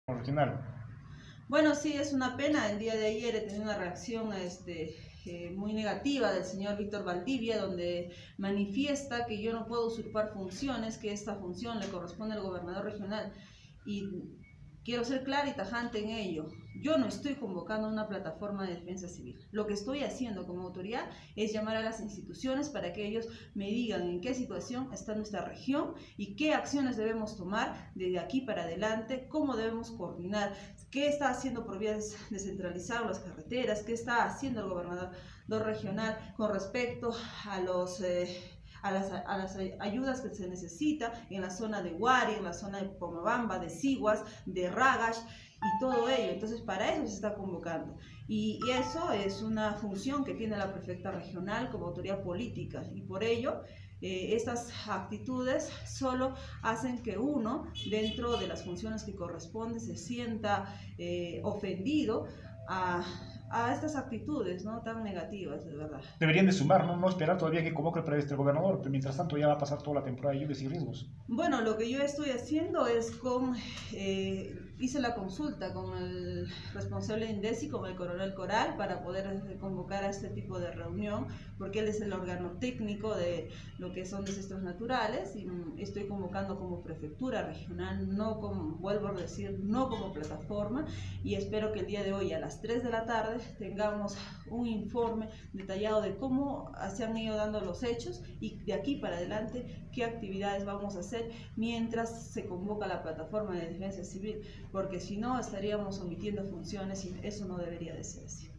Original. Bueno, sí, es una pena. El día de ayer he tenido una reacción muy negativa del señor Víctor Valdivia, donde manifiesta que yo no puedo usurpar funciones, que esta función le corresponde al gobernador regional. Y quiero ser clara y tajante en ello. Yo no estoy convocando una plataforma de defensa civil. Lo que estoy haciendo como autoridad es llamar a las instituciones para que ellos me digan en qué situación está nuestra región y qué acciones debemos tomar desde aquí para adelante, cómo debemos coordinar, qué está haciendo por vías descentralizadas las carreteras, qué está haciendo el gobernador regional con respecto a las ayudas que se necesita en la zona de Huari, en la zona de Pomabamba, de Siguas, de Ragash y todo ello. Entonces, para eso se está convocando. Y eso es una función que tiene la prefecta regional como autoridad política. Y por ello, estas actitudes solo hacen que uno, dentro de las funciones que corresponde, se sienta ofendido a estas actitudes, ¿no?, tan negativas, de verdad. Deberían de sumar, ¿no? No esperar todavía que convoque el gobernador, pero mientras tanto ya va a pasar toda la temporada de lluvias y riesgos. Bueno, lo que yo estoy haciendo es hice la consulta con el responsable de INDECI, con el coronel Coral, para poder convocar a este tipo de reunión, porque él es el órgano técnico de lo que son desastres naturales, y estoy convocando como prefectura regional, no como, vuelvo a decir, no como plataforma, y espero que el día de hoy a las 3 de la tarde tengamos un informe detallado de cómo se han ido dando los hechos y de aquí para adelante qué actividades vamos a hacer mientras se convoca la plataforma de defensa civil, porque si no estaríamos omitiendo funciones y eso no debería de ser así.